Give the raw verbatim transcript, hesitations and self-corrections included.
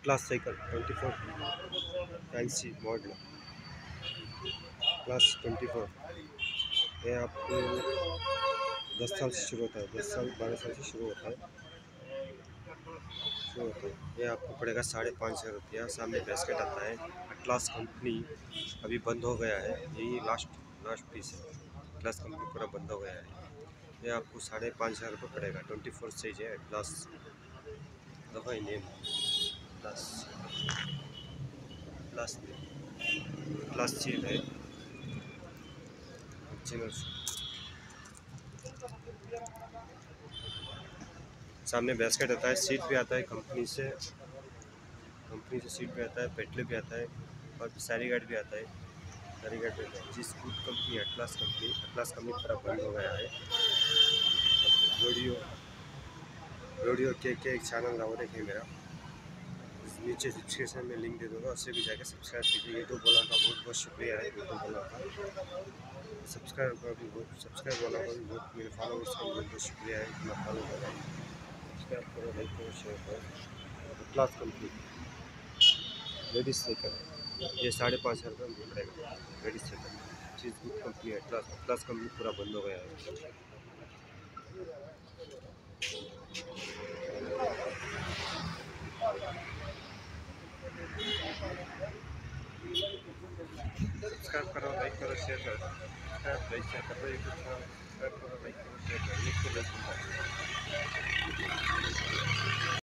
Class cycle twenty four fancy model class twenty four. ये आपको दस साल से शुरू होता है, दस साल बारह साल से शुरू होता है शुरू होता है ये आपको पड़ेगा साढ़े पाँच हज़ार रुपया। सामने बैस्केट आता है। अटलास कंपनी अभी बंद हो गया है, यही लास्ट लास्ट पीस है। अटलास कंपनी पूरा बंद हो गया है। ये आपको साढ़े पाँच हज़ार रुपये पड़ेगा। ट्वेंटी फोर साइज है अटलास। दफा name plus plus plus seal है ओरिजिनल। सामने बैस्केट आता है, सीट भी आता है कंपनी से कंपनी से सीट भी आता है, पेटले भी आता है और सारी गार्ड भी आता है। सारी गार्ड भी आता है। जिस food company Atlas company Atlas company पूरा बंद हो गया है। वीडियो वीडियो के के एक चैनल का वो देखें मेरा, नीचे डिस्क्रिप्शन में लिंक दे दूँगा, उससे भी जाकर सब्सक्राइब कीजिए। यूट्यूब वाला का बहुत बहुत शुक्रिया है। यूट्यूब वाला का सब्सक्राइब का भी बहुत सब्सक्राइब वाला का भी बहुत, मेरे फॉलोवर्स का भी बहुत बहुत शुक्रिया है। इतना फॉलो करो, सब्सक्राइब करो, लाइक करो, शेयर करो। क्लास कंपनी लेडीज साइकिल ये साढ़े पाँच हज़ार रुपये में पड़ेगा। लेडीज साइकिल चीज़ गुड कंपनी है। क्लास क्लास कंपनी पूरा बंद हो गया है। सब्सक्राइब करो, लाइक करो, शेयर करो। सब्सक्राइब लाइक शेयर करो, यूट्यूब चैनल सब्सक्राइब करो, लाइक करो, शेयर करो।